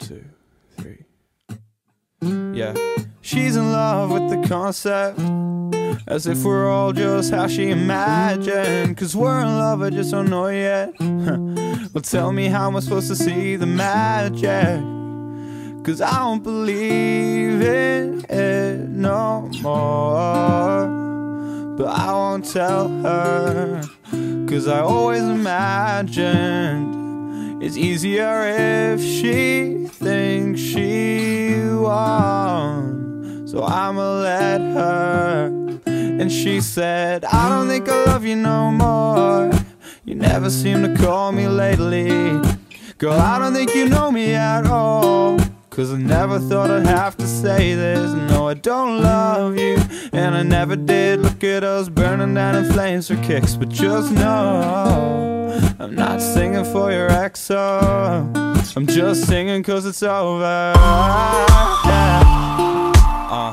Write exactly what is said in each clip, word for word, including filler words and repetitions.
two, three. Yeah. She's in love with the concept, as if we're all just how she imagined. Cause we're in love, I just don't know yet. Well, tell me, how am I supposed to see the magic? Cause I don't believe in it no more. But I won't tell her, cause I always imagined it's easier if she thinks she won. So I'ma let her. And she said, I don't think I love you no more. You never seem to call me lately. Girl, I don't think you know me at all. Cause I never thought I'd have to say this. No, I don't love you, and I never did. Look at us burning down in flames for kicks. But just know, I'm not singing for your ex, oh. I'm just singing cause it's over. Yeah. Uh.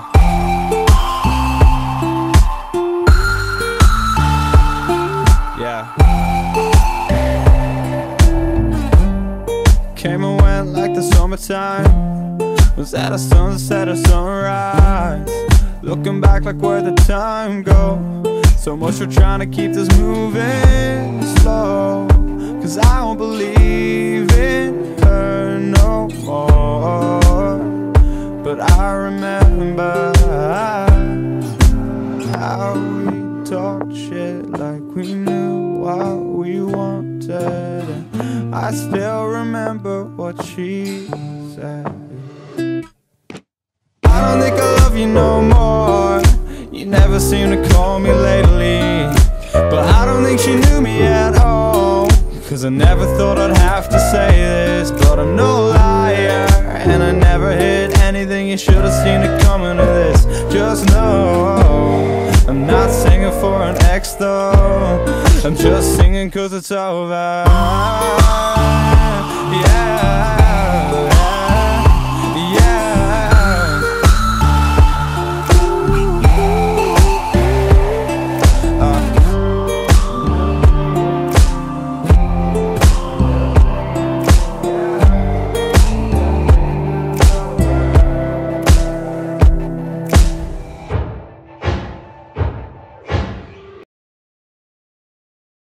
Yeah. Came and went like the summertime. Was that a sunset or sunrise? Looking back like where'd the time go? So much for trying to keep this moving slow. Cause I don't believe in her no more. But I remember how we talked shit like we knew what we wanted. And I still remember what she said. I don't think I love you no more. You never seem to call me lately. But I don't think she knew me at all. Cause I never thought I'd have to say this. But I'm no liar, and I never hid anything. You should've seen it coming to this. Just know, I'm not singing for an ex though. I'm just singing cause it's over. Yeah.